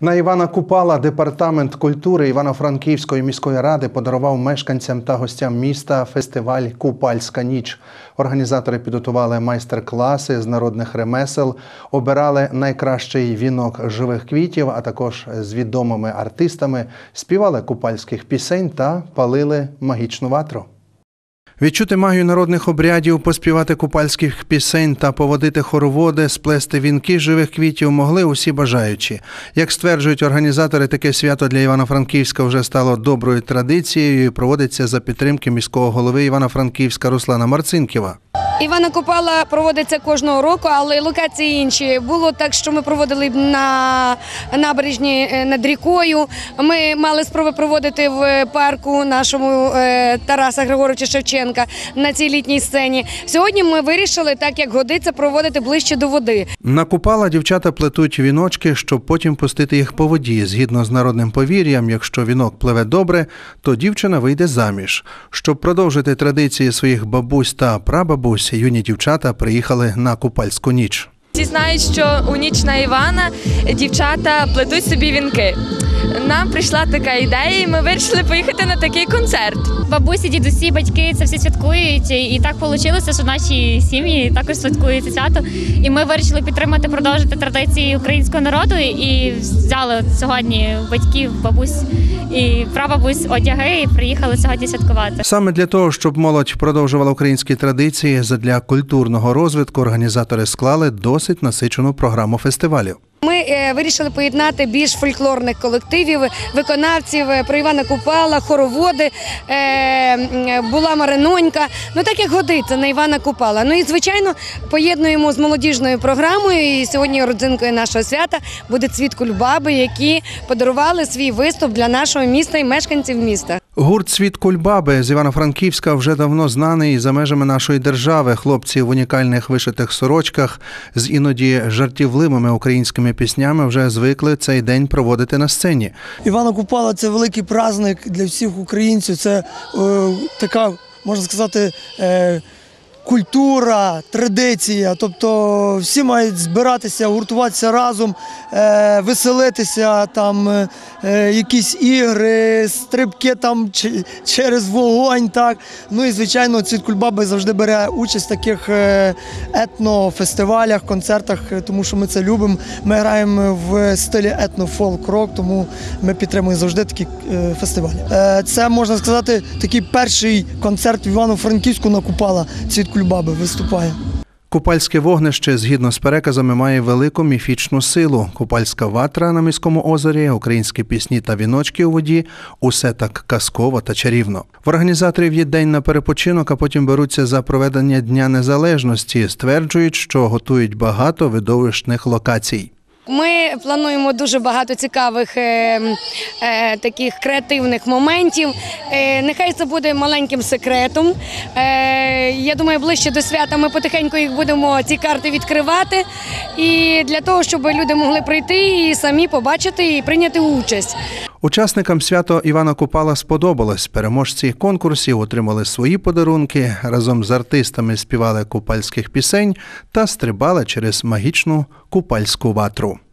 На Івана Купала Департамент культури Івано-Франківської міської ради подарував мешканцям та гостям міста фестиваль «Купальська ніч». Організатори підготували майстер-класи з народних ремесел, обирали найкращий вінок живих квітів, а також з відомими артистами, співали купальських пісень та палили магічну ватру. Відчути магію народних обрядів, поспівати купальських пісень та поводити хороводи, сплести вінки живих квітів могли усі бажаючі. Як стверджують організатори, таке свято для Івано-Франківська вже стало доброю традицією і проводиться за підтримки міського голови Івано-Франківська Руслана Марцинкєва. Івана Купала проводиться кожного року, але локації інші. Було так, що ми проводили на набережні над рікою. Ми мали спроби проводити в парку нашому Тараса Григоровича Шевченка на цій літній сцені. Сьогодні ми вирішили, так як годиться, проводити ближче до води. На Купала дівчата плетуть віночки, щоб потім пустити їх по воді. Згідно з народним повір'ям, якщо вінок пливе добре, то дівчина вийде заміж. Щоб продовжити традиції своїх бабусь та прабабусь, юні дівчата приїхали на Купальську ніч. Всі знають, що у ніч на Івана дівчата плетуть собі вінки. Нам прийшла така ідея, і ми вирішили поїхати на такий концерт. Бабусі, дідусі, батьки це всі святкують, і так вийшло, що наші сім'ї також святкують це свято. І ми вирішили підтримати, продовжити традиції українського народу і взяли сьогодні батьків, бабусь і прабабусь одяги і приїхали сьогодні святкувати. Саме для того, щоб молодь продовжувала українські традиції, задля культурного розвитку організатори склали досить насичену програму фестивалю. Ми вирішили поєднати більш фольклорних колективів, виконавців про Івана Купала, хороводи, була Маринонька, так як годиться на Івана Купала. І, звичайно, поєднуємо з молодіжною програмою, і сьогодні родзинкою нашого свята буде «Цвіт кульбаби», які подарували свій виступ для нашого міста і мешканців міста. Гурт «Цвіт кульбаби» з Івано-Франківська вже давно знаний і за межами нашої держави. Хлопці в унікальних вишитих сорочках з іноді жартівливими українськими піснями вже звикли цей день проводити на сцені. Івана Купала – це великий праздник для всіх українців, це така, можна сказати, культура, традиція, тобто всі мають збиратися, гуртуватися разом, веселитися, там якісь ігри, стрибки там через вогонь, так. І, звичайно, «Цвіт кульбаби» завжди бере участь в таких етнофестивалях, концертах, тому що ми це любимо. Ми граємо в стилі етно-фолк-рок, тому ми підтримуємо завжди такі фестивалі. Це, можна сказати, такий перший концерт в Івано-Франківську на Купала «Цвіт кульбаби» виступає. Купальське вогнище, згідно з переказами, має велику міфічну силу. Купальська ватра на міському озері, українські пісні та віночки у воді – усе так казково та чарівно. В організаторів є день на перепочинок, а потім беруться за проведення Дня Незалежності. Стверджують, що готують багато видовищних локацій. Ми плануємо дуже багато цікавих таких креативних моментів. Нехай це буде маленьким секретом. Я думаю, ближче до свята ми потихеньку їх будемо, ці карти, відкривати. І для того, щоб люди могли прийти і самі побачити і прийняти участь. Учасникам свято Івана Купала сподобалось. Переможці конкурсів отримали свої подарунки, разом з артистами співали купальських пісень та стрибали через магічну купальську ватру.